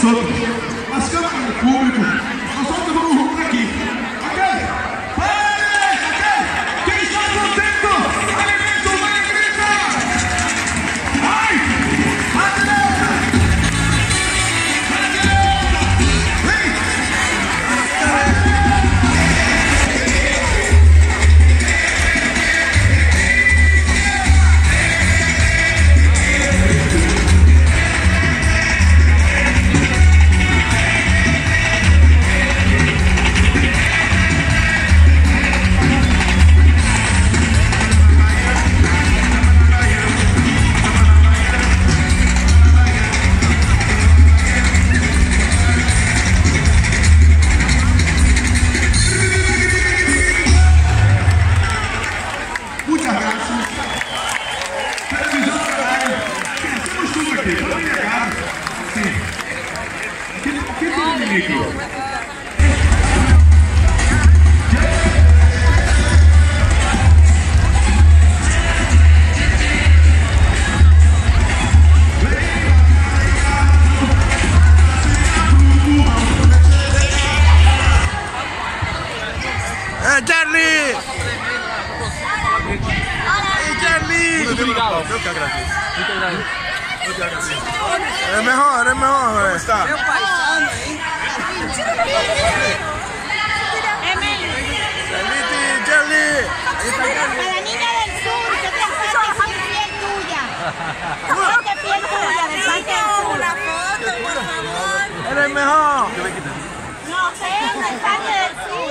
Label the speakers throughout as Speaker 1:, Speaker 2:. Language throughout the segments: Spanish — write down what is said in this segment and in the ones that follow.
Speaker 1: nosotros. Las cámaras del público. Nosotros vamos a jugar aquí. ¿Ok? ¡Padres! ¿Ok? ¿Quién está contento? ¡Alimento, vaya, grita! ¡Ay! ¡Atleta!
Speaker 2: Es mejor, es mejor. Está.
Speaker 3: La niña del sur, que te hace piel tuya. Que piel tuya, del Parque del Sur. Una foto, por favor.
Speaker 2: Eres mejor.
Speaker 3: No sé, del Parque del Sur.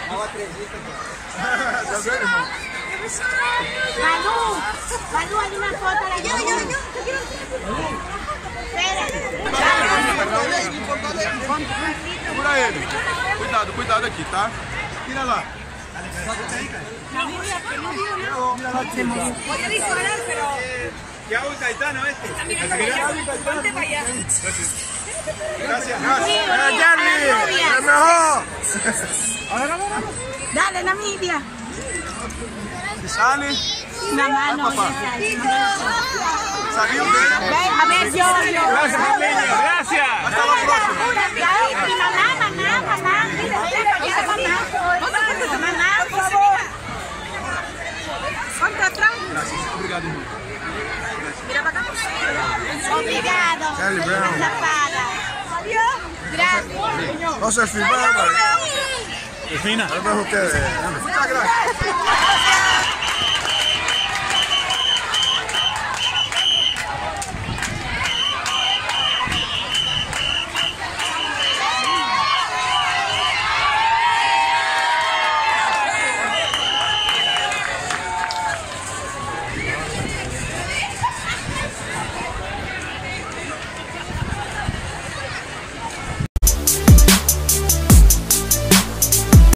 Speaker 3: Manu, hay una foto de la yo.
Speaker 2: Segura ele. Cuidado aqui, tá? Tira lá.
Speaker 4: Voy a disparar, pero...
Speaker 2: Thiago y Caetano este.
Speaker 4: Ponte para allá.
Speaker 2: Gracias.
Speaker 3: Charlie,
Speaker 2: es mejor.
Speaker 3: Dale, Namibia.
Speaker 2: Sale.
Speaker 3: Mamá no,
Speaker 2: Salió de
Speaker 3: a ver, yo.
Speaker 2: Gracias, familia. Gracias. Hasta la próxima.
Speaker 3: Mamá, por favor. Ponte atrás.
Speaker 2: Gracias. Obrigado, irmão.
Speaker 3: Mira para acá. Obrigado.
Speaker 2: Charlie Brown.
Speaker 3: Gracias.
Speaker 2: No se filmaba.
Speaker 1: Defina.
Speaker 2: Muchas gracias.